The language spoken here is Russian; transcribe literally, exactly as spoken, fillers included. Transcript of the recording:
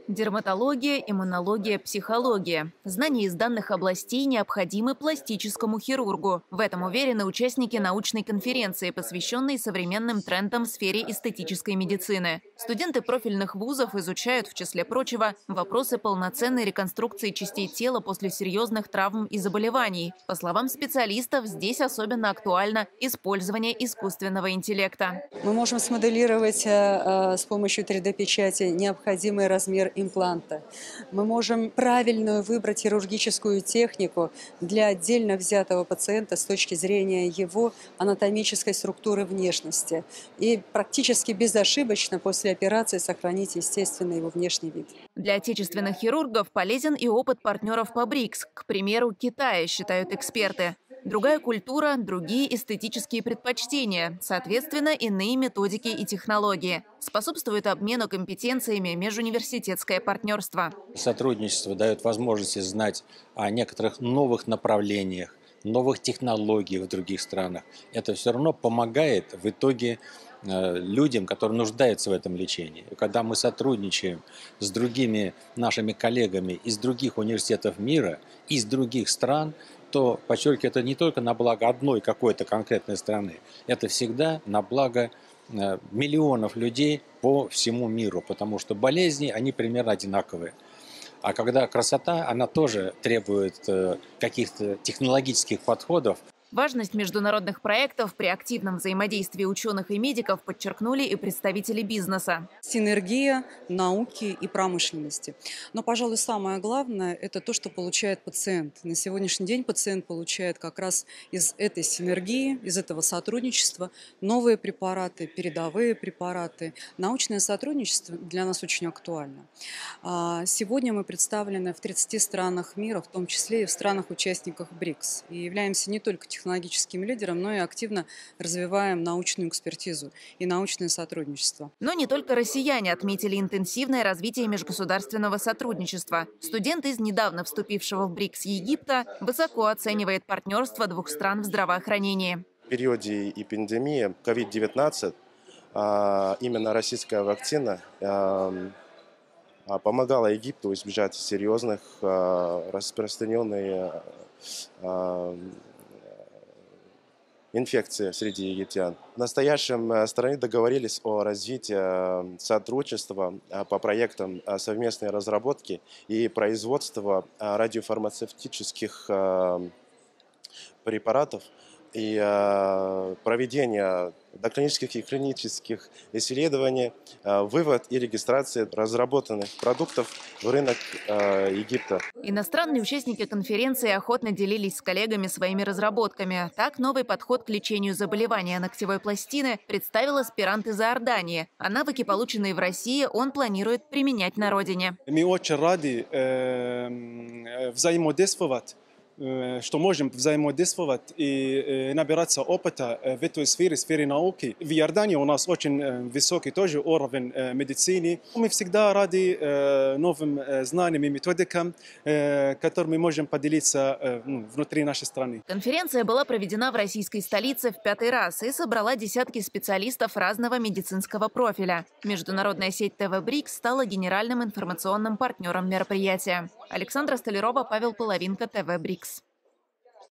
Дерматология, иммунология, психология. Знания из данных областей необходимы пластическому хирургу. В этом уверены участники научной конференции, посвященной современным трендам в сфере эстетической медицины. Студенты профильных вузов изучают, в числе прочего, вопросы полноценной реконструкции частей тела после серьезных травм и заболеваний. По словам специалистов, здесь особенно актуально использование искусственного интеллекта. Мы можем смоделировать э, с помощью три дэ-печати необходимый размер импланта. Мы можем правильную выбрать хирургическую технику для отдельно взятого пациента с точки зрения его анатомической структуры внешности. И практически безошибочно после операции сохранить естественный его внешний вид. Для отечественных хирургов полезен и опыт партнеров по БРИКС, к примеру, Китая, считают эксперты. Другая культура, другие эстетические предпочтения, соответственно, иные методики и технологии. Способствует обмену компетенциями межуниверситетское партнерство. Сотрудничество дает возможность знать о некоторых новых направлениях, новых технологиях в других странах. Это все равно помогает в итоге людям, которые нуждаются в этом лечении. И когда мы сотрудничаем с другими нашими коллегами из других университетов мира, из других стран, то, подчеркиваю, это не только на благо одной какой-то конкретной страны, это всегда на благо миллионов людей по всему миру, потому что болезни, они примерно одинаковые. А когда красота, она тоже требует каких-то технологических подходов. Важность международных проектов при активном взаимодействии ученых и медиков подчеркнули и представители бизнеса. Синергия науки и промышленности. Но, пожалуй, самое главное – это то, что получает пациент. На сегодняшний день пациент получает как раз из этой синергии, из этого сотрудничества новые препараты, передовые препараты. Научное сотрудничество для нас очень актуально. Сегодня мы представлены в тридцати странах мира, в том числе и в странах-участниках БРИКС. И являемся не только технологическими технологическим лидером, но и активно развиваем научную экспертизу и научное сотрудничество. Но не только россияне отметили интенсивное развитие межгосударственного сотрудничества. Студент из недавно вступившего в БРИКС Египта высоко оценивает партнерство двух стран в здравоохранении. В периоде эпидемии ковид девятнадцать именно российская вакцина помогала Египту избежать серьезных распространенных инфекции среди египтян. В настоящем страны договорились о развитии сотрудничества по проектам совместной разработки и производства радиофармацевтических препаратов и проведения доклинических и клинических исследований, вывод и регистрация разработанных продуктов в рынок Египта. Иностранные участники конференции охотно делились с коллегами своими разработками. Так, новый подход к лечению заболевания ногтевой пластины представил аспирант из Иордании. А навыки, полученные в России, он планирует применять на родине. Мы очень рады э, взаимодействовать, что можем взаимодействовать и набираться опыта в этой сфере, сфере науки. В Иордании у нас очень высокий тоже уровень медицины. Мы всегда рады новым знаниям и методикам, которыми мы можем поделиться внутри нашей страны. Конференция была проведена в российской столице в пятый раз и собрала десятки специалистов разного медицинского профиля. Международная сеть ТВ БРИКС стала генеральным информационным партнером мероприятия. Александра Столярова, Павел Половинка, ТВ БРИКС.